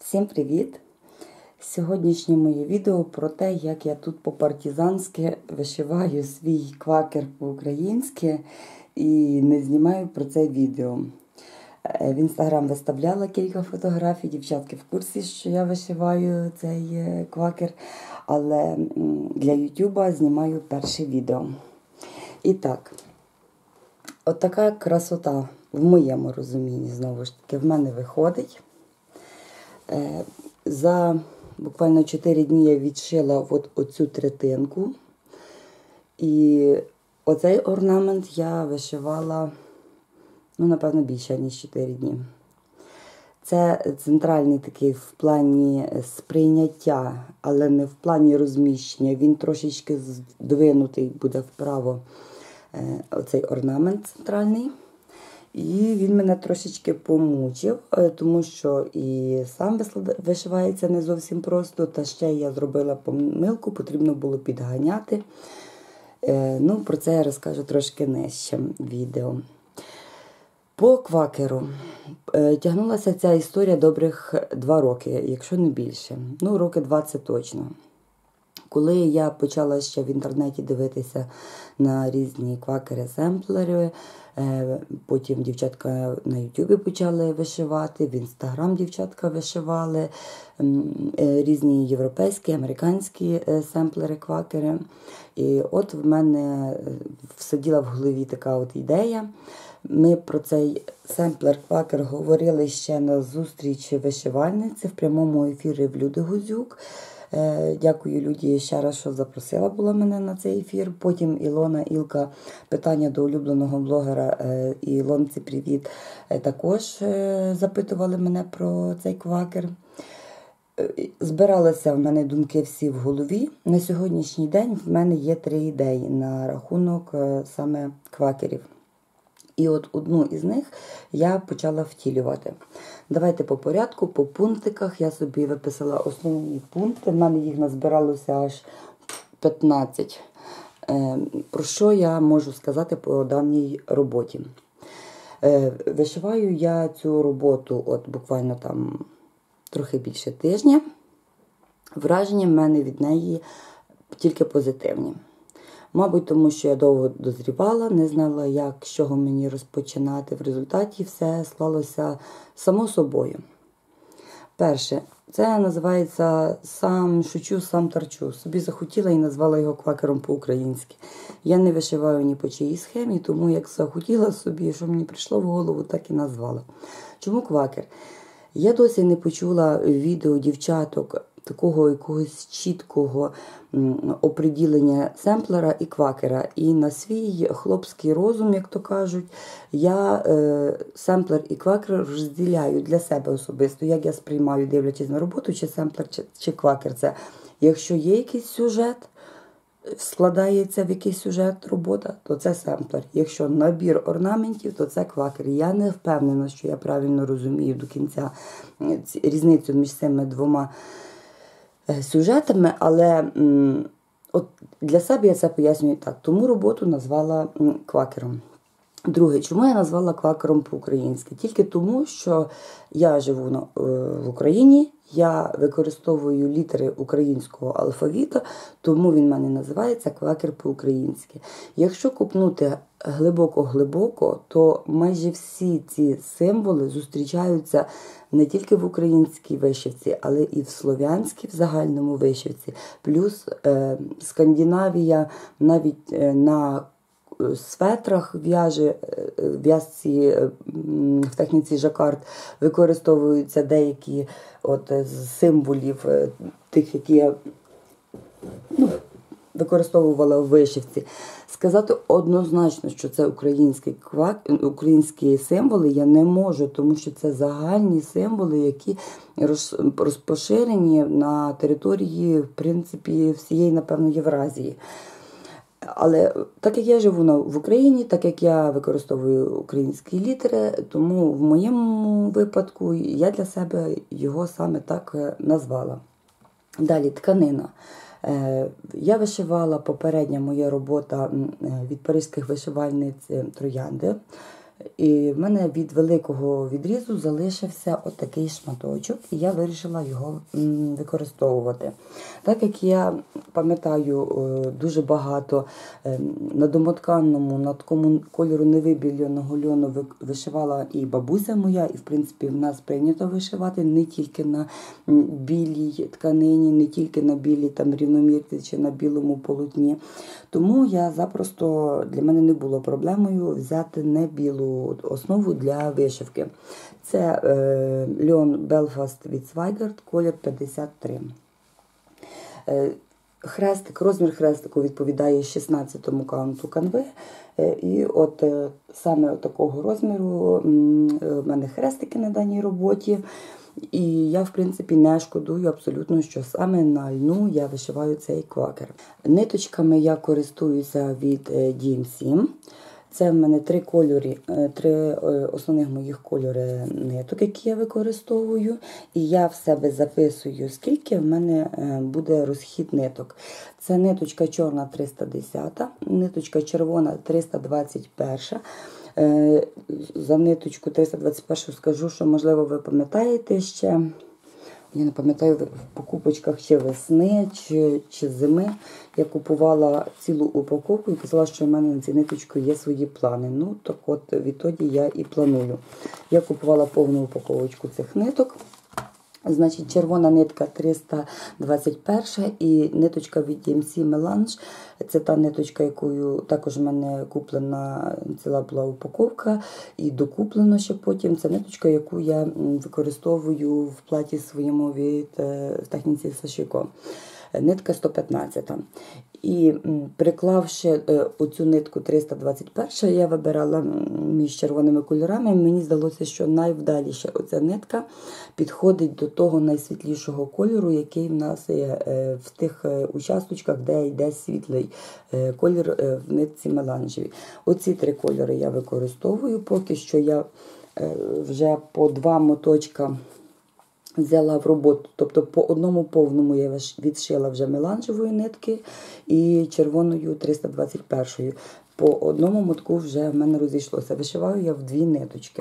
Всім привіт! Сьогоднішнє моє відео про те, як я тут по-партизанськи вишиваю свій квакер по-українськи і не знімаю про це відео. В інстаграм виставляла кілька фотографій, дівчатки в курсі, що я вишиваю цей квакер, але для ютуба знімаю перше відео. І так, от така красота в моєму розумінні, знову ж таки, в мене виходить. За буквально 4 дні я відшила оцю третинку. І оцей орнамент я вишивала, напевно, більше, ніж 4 дні. Це центральний такий в плані сприйняття, але не в плані розміщення. Він трошечки здвинутий буде вправо, оцей орнамент центральний. І він мене трошечки помучив, тому що і сам вишивається не зовсім просто, та ще я зробила помилку, потрібно було підганяти. Про це я розкажу трошки нижче в відео. По квакеру тягнулася ця історія добрих 2 роки, якщо не більше. Роки 20 точно. Коли я почала ще в інтернеті дивитися на різні квакери-семплери, потім дівчатка на ютубі почали вишивати, в інстаграм дівчатка вишивали, різні європейські, американські семплери-квакери. І от в мене всиділа в голові така от ідея. Ми про цей семплер-квакер говорили ще на зустрічі вишивальниці в прямому ефірі в Люди Гузюк. Дякую Люді ще раз, що запросила була мене на цей ефір. Потім Ілка, питання до улюбленого блогера Ілонці привіт, також запитували мене про цей квакер. Збиралися в мене думки всі в голові. На сьогоднішній день в мене є 3 ідеї на рахунок саме квакерів. І от одну із них я почала втілювати. Давайте по порядку, по пунктиках. Я собі виписала основні пункти. В мене їх назбиралося аж 15. Про що я можу сказати по даній роботі? Вишиваю я цю роботу от буквально там трохи більше тижня. Враження в мене від неї тільки позитивні. Мабуть, тому що я довго дозрівала, не знала, як, з чого мені розпочинати. В результаті все склалося само собою. Перше, це називається «Сам шучу, сам торчу». Собі захотіла і назвала його квакером по-українськи. Я не вишиваю ні по чиїй схемі, тому як захотіла собі, що мені прийшло в голову, так і назвала. Чому квакер? Я досі не почула відео дівчаток такого якогось чіткого оприділення семплера і квакера. І на свій хлопський розум, як то кажуть, я семплер і квакер розділяю для себе особисто, як я сприймаю, дивлячись на роботу, чи семплер, чи квакер. Це якщо є якийсь сюжет, складається в якийсь сюжет робота, то це семплер. Якщо набір орнаментів, то це квакер. Я не впевнена, що я правильно розумію до кінця різницю між цими 2 сюжетами, але от для себе я це пояснюю так. Тому роботу назвала квакером. Друге, чому я назвала квакером по-українськи? Тільки тому, що я живу в Україні, я використовую літери українського алфавіта, тому він в мене називається квакер по-українськи. Якщо копнути глибоко-глибоко, то майже всі ці символи зустрічаються не тільки в українській вишивці, але і в слов'янській в загальному вишивці. Плюс Скандинавія навіть на светрах в'язці в техніці жакард використовуються деякі з символів тих, які я використовувала в вишивці. Сказати однозначно, що це українські символи я не можу, тому що це загальні символи, які розпоширені на території, в принципі, всієї, напевно, Євразії. Але так як я живу в Україні, так як я використовую українські літери, тому в моєму випадку я для себе його саме так назвала. Далі, тканина. Я вишивала, попередня моя робота від паризьких вишивальниць троянди. І в мене від великого відрізу залишився отакий шматочок, і я вирішила його використовувати. Так як я пам'ятаю, дуже багато на домотканному, на такому кольору невибіленого льону вишивала і бабуся моя, і в принципі в нас прийнято вишивати не тільки на білій тканині, не тільки на білій там рівномірці чи на білому полотні. Тому я запросто, для мене не було проблемою взяти не білу основу для вишивки. Це льон Belfast від Zweigart, колір 53. Хрестик, розмір хрестику відповідає 16-му каунту канви. І от саме такого розміру в мене хрестики на даній роботі. І я, в принципі, не шкодую абсолютно, що саме на льну я вишиваю цей квакер. Ниточками я користуюся від DMC. Це в мене три основних моїх кольори ниток, які я використовую. І я в себе записую, скільки в мене буде розхід ниток. Це ниточка чорна 310, ниточка червона 321. За ниточку 321 скажу, що, можливо, ви пам'ятаєте ще, я не пам'ятаю, в покупочках чи весни, чи зими я купувала цілу упаковку і казала, що в мене на цій ниточці є свої плани. Ну, так от, відтоді я і планую. Я купувала повну упаковочку цих ниток. Значить, червона нитка 321 і ниточка від DMC Melange. Це та ниточка, якою також в мене куплена ціла була упаковка і докуплено ще потім. Це ниточка, яку я використовую в платі своєму від техніці Сашіко. Нитка 115. І приклавши оцю нитку 321, я вибирала між червоними кольорами. Мені здалося, що найвдаліше оця нитка підходить до того найсвітлішого кольору, який в нас є в тих участочках, де йде світлий колір в нитці меланжевій. Оці три кольори я використовую. Поки що я вже по 2 моточка взяла в роботу, тобто по одному повному я відшила вже меланжевої нитки і червоною 321. По одному мотку вже в мене розійшлося. Вишиваю я в 2 ниточки.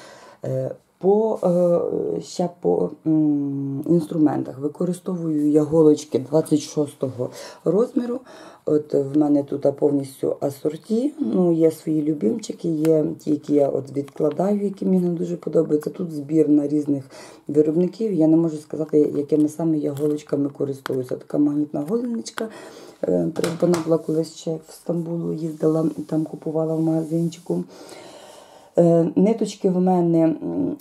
Ще по інструментах використовую я голочки 26-го розміру. От в мене тут повністю асорті. Ну, є свої любимчики, є ті, які я от відкладаю, які мені дуже подобаються. Тут збір на різних виробників. Я не можу сказати, якими саме я голочками користуюся. Така магнітна голочка. Придбана була колись ще в Стамбулу, їздила, там купувала в магазинчику. Ниточки в мене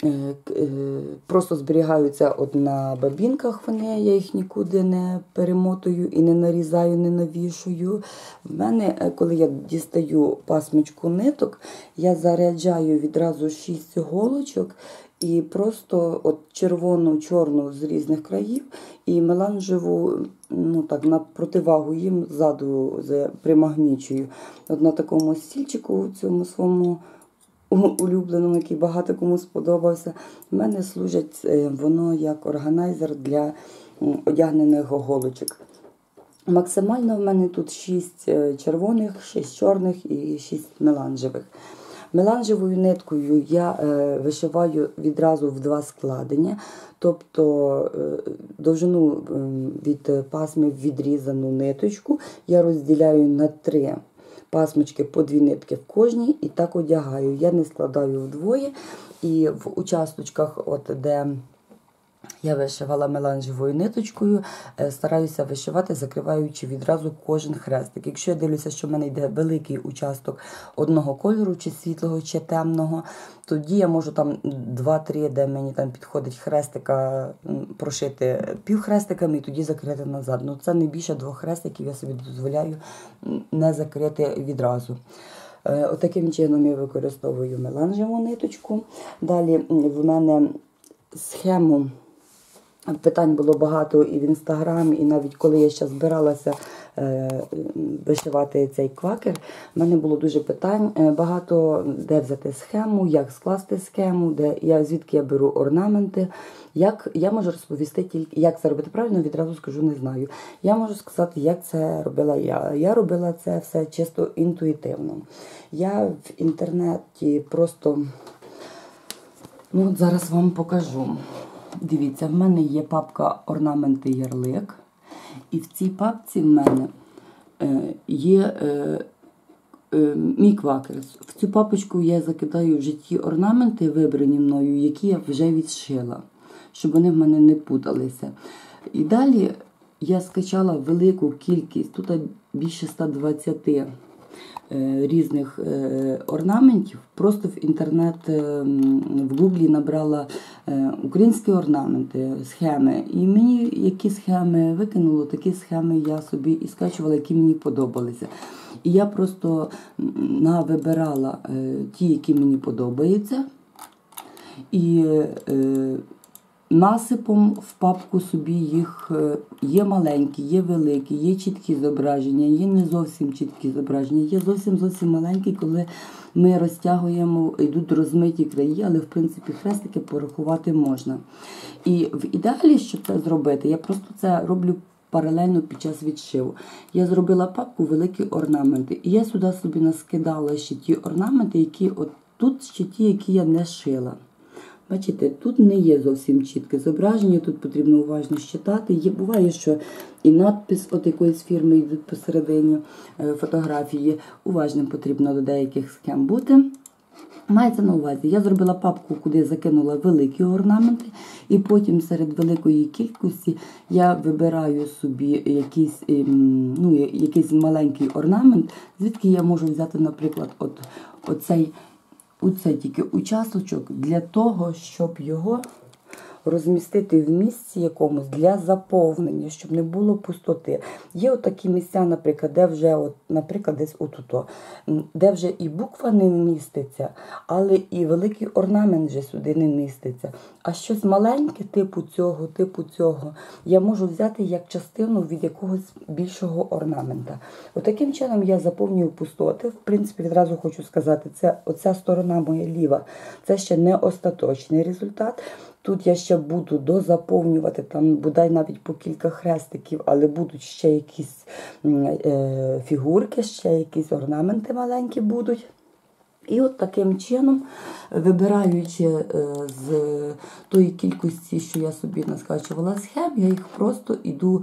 просто зберігаються от на бабінках, я їх нікуди не перемотую і не нарізаю, не навішую. В мене, коли я дістаю пасмочку ниток, я заряджаю відразу 6 голочок і просто от червону, чорну з різних країв і меланжеву, ну так, на противагу їм ззаду примагнічую. От на такому стільчику, цьому своєму улюбленому, який багато кому сподобався. В мене служить воно як органайзер для одягнених голочок. Максимально в мене тут 6 червоних, 6 чорних і 6 меланжевих. Меланжевою ниткою я вишиваю відразу в 2 складення, тобто довжину від пасми відрізану ниточку я розділяю на 3 пасмочки по 2 нитки в кожній і так одягаю. Я не складаю вдвоє. І в участочках, от де я вишивала меланжевою ниточкою, стараюся вишивати, закриваючи відразу кожен хрестик. Якщо я дивлюся, що в мене йде великий участок одного кольору, чи світлого, чи темного, тоді я можу там 2-3, де мені там підходить хрестика, прошити півхрестиками і тоді закрити назад. Ну, це не більше 2 хрестиків, я собі дозволяю не закрити відразу. Отаким чином я використовую меланжеву ниточку. Далі в мене схему. Питань було багато і в Інстаграмі, і навіть коли я ще збиралася вишивати цей квакер, в мене було дуже питань багато, де взяти схему, як скласти схему, звідки я беру орнаменти. Я можу розповісти тільки, як це робити правильно, відразу скажу, не знаю. Я можу сказати, як це робила я. Я робила це все чисто інтуїтивно. Я в інтернеті просто, от зараз вам покажу. Дивіться, в мене є папка орнаменти ярлик. І в цій папці в мене є мій квакер. В цю папочку я закидаю вже ті орнаменти, вибрані мною, які я вже відшила, щоб вони в мене не путалися. І далі я скачала велику кількість, тут більше 120 різних орнаментів. Просто в інтернет, в Гуглі набрала українські орнаменти, схеми. І мені які схеми викинуло, такі схеми я собі і скачувала, які мені подобалися. І я просто вибирала ті, які мені подобаються. І насипом в папку собі їх є маленькі, є великі, є чіткі зображення, є не зовсім чіткі зображення, є зовсім маленькі, коли ми розтягуємо, йдуть розмиті краї, але в принципі хрестики порахувати можна. І в ідеалі, щоб це зробити, я просто це роблю паралельно під час відшиву. Я зробила папку великі орнаменти, і я сюди собі наскидала ще ті орнаменти, які тут ще ті, які я не шила. Бачите, тут не є зовсім чітке зображення, тут потрібно уважно читати. Буває, що і надпис от якоїсь фірми йде посередині фотографії. Уважним потрібно до деяких схем бути. Мається на увазі, я зробила папку, куди закинула великі орнаменти, і потім серед великої кількості я вибираю собі якийсь маленький орнамент, звідки я можу взяти, наприклад, оцей тільки участочок для того, щоб його розмістити в місці якомусь для заповнення, щоб не було пустоти. Є такі місця, наприклад, де вже, наприклад, десь отут, де вже і буква не вміститься, але і великий орнамент вже сюди не вміститься. А щось маленьке, типу цього, я можу взяти як частину від якогось більшого орнамента. Таким чином я заповнюю пустоти. В принципі, відразу хочу сказати, оця сторона моя ліва, це ще не остаточний результат. Тут я ще буду дозаповнювати, там бодай навіть по кілька хрестиків, але будуть ще якісь фігурки, ще якісь орнаменти маленькі будуть. І таким чином, вибираючи з тої кількості, що я собі наскачувала схем, я їх просто йду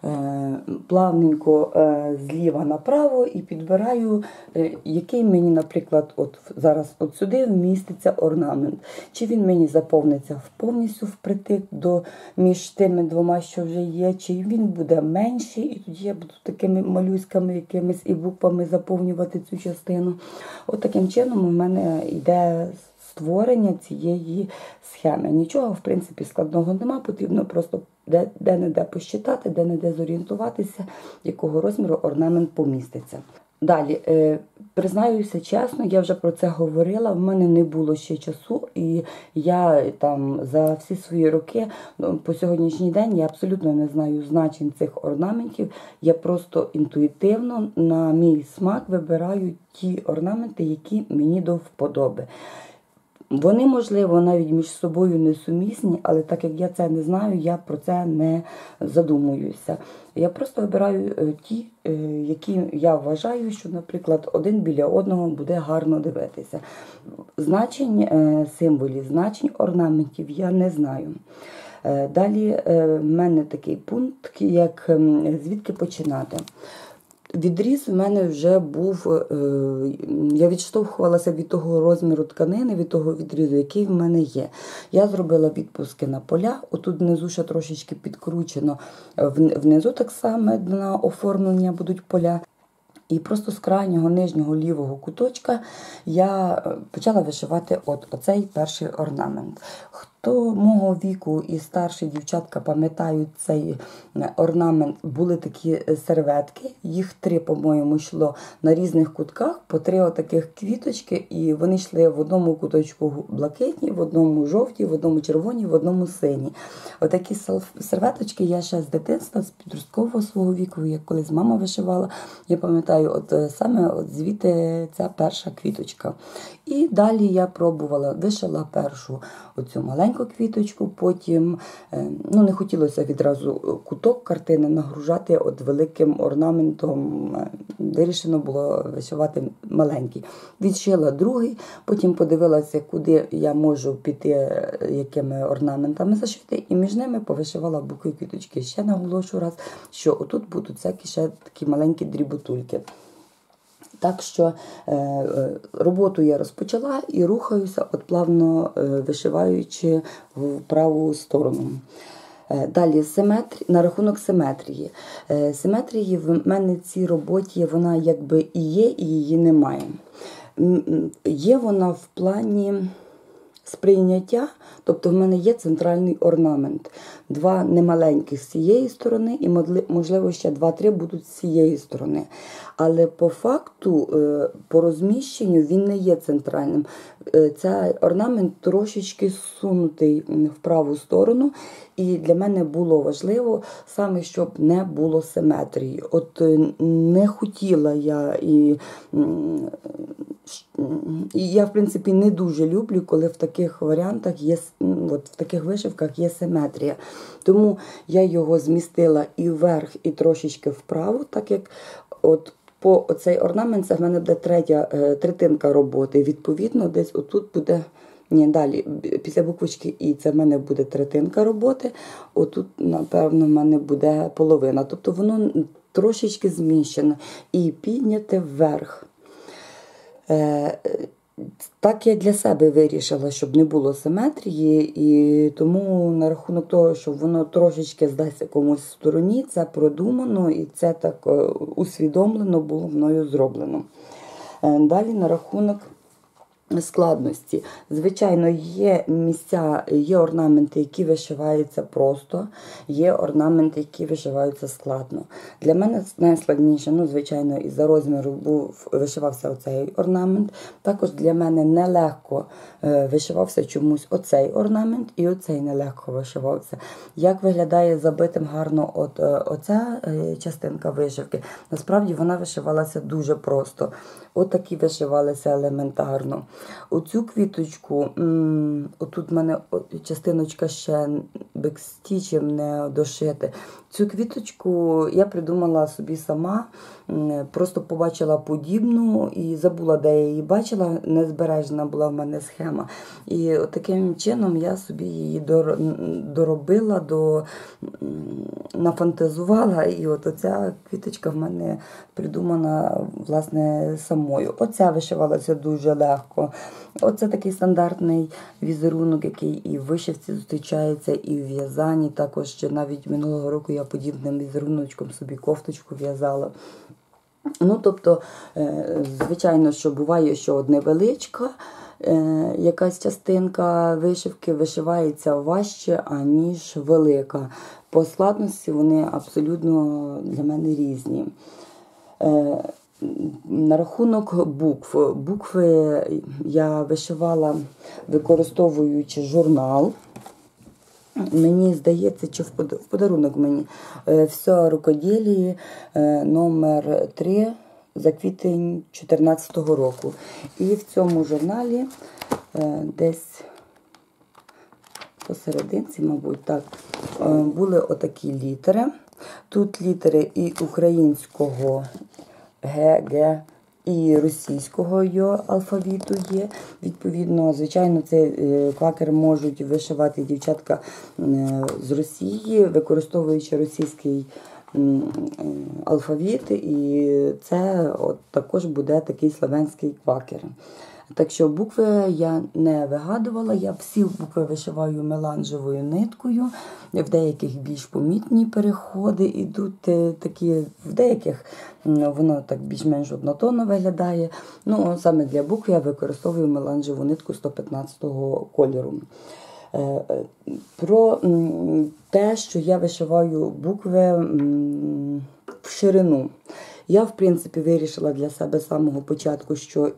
плавненько зліва направо і підбираю, який мені, наприклад, зараз сюди вміститься орнамент. Чи він мені заповниться повністю впритик між тими двома, що вже є, чи він буде менший, і тоді я буду такими малюськами якимись і буквами заповнювати цю частину. Таким чином у мене йде створення цієї схеми. Нічого, в принципі, складного нема, потрібно просто де-не-де посчитати, де-не-де зорієнтуватися, якого розміру орнамент поміститься. Далі, признаюся чесно, я вже про це говорила, в мене не було ще часу, і я за всі свої роки, по сьогоднішній день, я абсолютно не знаю значень цих орнаментів, я просто інтуїтивно на мій смак вибираю ті орнаменти, які мені до вподоби. Вони, можливо, навіть між собою несумісні, але так як я це не знаю, я про це не задумуюся. Я просто вибираю ті, які я вважаю, що, наприклад, один біля одного буде гарно дивитися. Значень символів, значень орнаментів я не знаю. Далі в мене такий пункт, як звідки починати. Відріз в мене вже був, я відштовхувалася від того розміру тканини, від того відрізу, який в мене є. Я зробила відпуски на поля, отут внизу ще трошечки підкручено, внизу так само на оформлення будуть поля. І просто з крайнього нижнього лівого куточка я почала вишивати оцей перший орнамент. Хто мого віку і старші дівчатка пам'ятають цей орнамент, були такі серветки, їх 3, по-моєму, йшло на різних кутках, по 3 отаких квіточки, і вони йшли в одному куточку блакитні, в одному жовті, в одному червоні, в одному сині. Отакі серветочки я ще з дитинства, з підросткового свого віку, як колись мама вишивала, я пам'ятаю, саме звідти ця перша квіточка. І далі я пробувала, вишила першу оцю маленьку квіточку, потім, не хотілося відразу куток картини нагружати великим орнаментом, вирішено було вишивати маленький. Відшила другий, потім подивилася, куди я можу піти, якими орнаментами зашити, і між ними повишивала букви квіточки. Ще наголошую раз, що отут будуть всякі ще такі маленькі дріботульки. Так що роботу я розпочала і рухаюся, плавно вишиваючи в праву сторону. Далі на рахунок симетрії. Симетрії в мене в цій роботі, вона якби і є, і її немає. Є вона в плані сприйняття, тобто в мене є центральний орнамент. 2 немаленьких з цієї сторони і, можливо, ще 2-3 будуть з цієї сторони. Але по факту, по розміщенню він не є центральним. Цей орнамент трошечки сунутий в праву сторону. І для мене було важливо саме, щоб не було симетрії. Не хотіла я і я, в принципі, не дуже люблю, коли в таких варіантах є, в таких вишивках є симетрія. Тому я його змістила і вверх, і трошечки вправо, так як по цей орнамент це в мене буде третинка роботи. Відповідно, десь отут буде, далі, після буквочки І це в мене буде третинка роботи, отут, напевно, в мене буде половина. Тобто воно трошечки зміщено і підняте вверх. Так я для себе вирішила, щоб не було симетрії, і тому на рахунок того, що воно трошечки здасться комусь в стороні, це продумано і це так усвідомлено було мною зроблено. Далі на рахунок складності. Звичайно, є місця, є орнаменти, які вишиваються просто, є орнаменти, які вишиваються складно. Для мене найскладніше, звичайно, із-за розміру вишивався оцей орнамент. Також для мене нелегко вишивався чомусь оцей орнамент і оцей нелегко вишивався. Як виглядає забитим гарно оця частинка вишивки? Насправді вона вишивалася дуже просто. Такі вишивалися елементарно. Оцю квіточку, отут в мене частиночка ще бекстічем не дошити. Цю квіточку я придумала собі сама, просто побачила подібну і забула, де я її бачила, незбережна була в мене схема. І таким чином я собі її доробила, нафантазувала, і оця квіточка в мене придумана, власне, самою. Оця вишивалася дуже легко. Оце такий стандартний візерунок, який і в вишивці зустрічається, і в в'язанні. Також навіть минулого року я подібним візеруночком собі кофточку в'язала. Тобто, звичайно, що буває, що невеличка якась частинка вишивки вишивається важче, аніж велика. По складності вони абсолютно для мене різні. На рахунок букв. Букви я вишивала, використовуючи журнал. Мені здається, чи в подарунок мені «Все рукоділі» номер 3 за квітень 2014 року. І в цьому журналі десь посерединці, мабуть, так, були отакі літери. Тут літери і українського Г, Г, і російського алфавіту є. Відповідно, звичайно, цей квакер можуть вишивати дівчатка з Росії, використовуючи російський алфавіт, і це також буде такий славянський квакер. Так що букви я не вигадувала, я всі букви вишиваю меланжевою ниткою, в деяких більш помітні переходи йдуть такі, в деяких воно так більш-менш однотонно виглядає. Саме для букв я використовую меланжеву нитку 115-го кольору. Про те, що я вишиваю букви в ширину. Я, в принципі, вирішила для себе з самого початку, що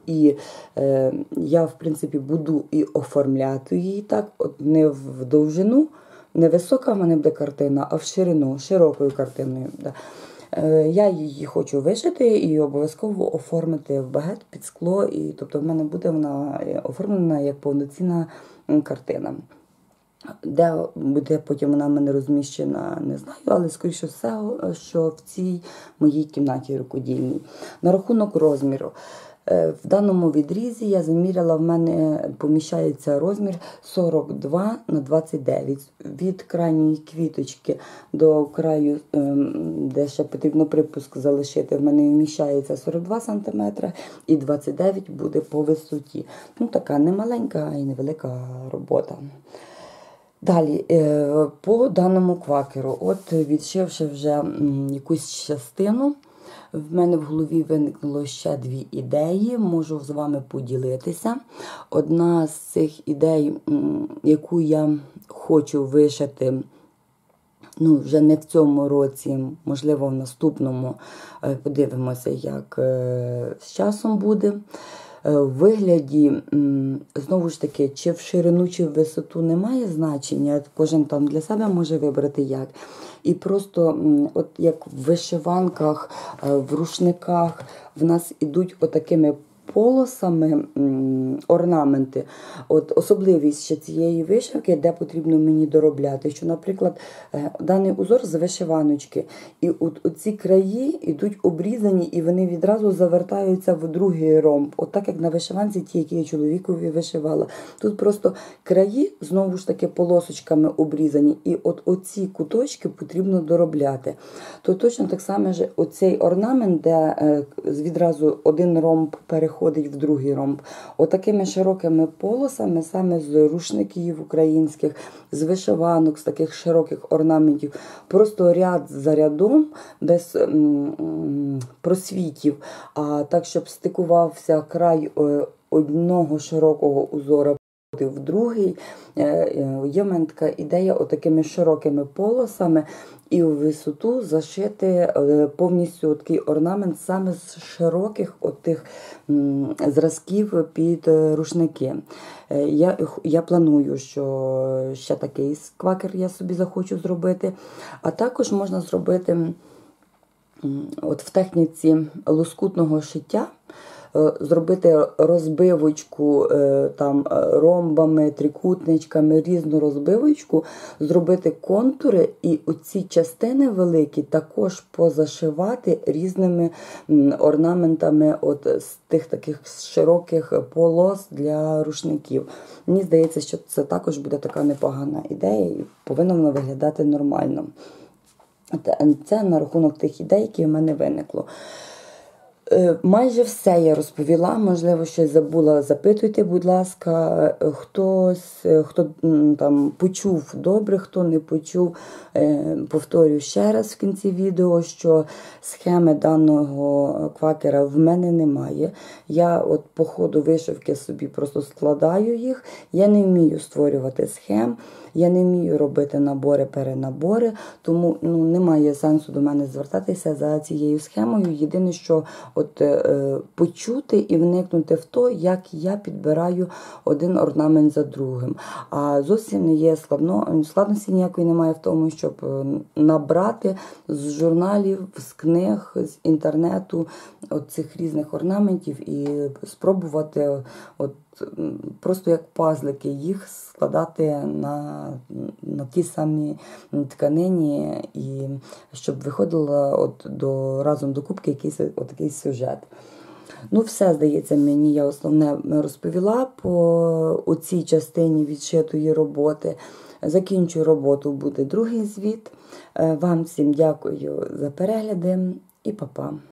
я, в принципі, буду і оформляти її так, от не в довжину, не висока в мене буде картина, а в ширину, широкою картиною. Да. Я її хочу вишити і обов'язково оформити в багет під скло, і тобто в мене буде вона оформлена як повноцінна картина. Де буде потім вона в мене розміщена, не знаю, але скоріше все, що в цій моїй кімнаті рукодільній. На рахунок розміру. В даному відрізі я заміряла, в мене поміщається розмір 42 на 29. Від крайньої квіточки до краю, де ще потрібно припуск залишити, в мене вміщається 42 см і 29 буде по висоті. Ну, така не маленька і невелика робота. Далі, по даному квакеру, от відшивши вже якусь частину, в мене в голові виникнуло ще дві ідеї, можу з вами поділитися. Одна з цих ідей, яку я хочу вишити, вже не в цьому році, можливо в наступному, подивимося, як з часом буде. В вигляді, знову ж таки, чи в ширину, чи в висоту немає значення, кожен там для себе може вибрати як. І просто, от як в вишиванках, в рушниках, в нас ідуть отакими полосами орнаменти. От особливість ще цієї вишивки, де потрібно мені доробляти, що, наприклад, даний узор з вишиваночки, і от оці краї йдуть обрізані, і вони відразу завертаються в другий ромб. От так, як на вишиванці, ті, які я чоловікові вишивала. Тут просто краї, знову ж таки, полосочками обрізані, і от оці куточки потрібно доробляти. То точно так само ж оцей орнамент, де відразу один ромб переходить в другий ромб. Отакими широкими полосами, саме з рушників українських, з вишиванок, з таких широких орнаментів, просто ряд за рядом, без просвітів, а так, щоб стикувався край одного широкого узора в другий. Є в мене така ідея отакими широкими полосами і у висоту зашити повністю такий орнамент саме з широких отих зразків під рушники. Я планую, що ще такий квакер я собі захочу зробити. А також можна зробити от в техніці лоскутного шиття, зробити розбивочку там ромбами, трикутничками, різну розбивочку, зробити контури і оці частини великі також позашивати різними орнаментами от з тих таких широких полос для рушників. Мені здається, що це також буде така непогана ідея і повинно воно виглядати нормально. Це на рахунок тих ідей, які в мене виникло. Майже все я розповіла, можливо, щось забула, запитуйте, будь ласка, хто там почув добре, хто не почув, повторю ще раз в кінці відео, що схеми даного квакера в мене немає. Я от по ходу вишивки собі просто складаю їх, я не вмію створювати схем, я не вмію робити набори-перенабори, тому немає сенсу до мене звертатися за цією схемою. Єдине, що от почути і вникнути в то, як я підбираю один орнамент за другим. А зовсім не є складності ніякої немає в тому, щоб набрати з журналів, з книг, з інтернету от цих різних орнаментів і спробувати от просто як пазлики їх складати на ті самі тканині, і щоб виходило разом до кубки якийсь сюжет. Все, здається, мені я основне розповіла по цій частині відшитої роботи. Закінчу роботу, буде другий звіт. Вам всім дякую за перегляди і па-па.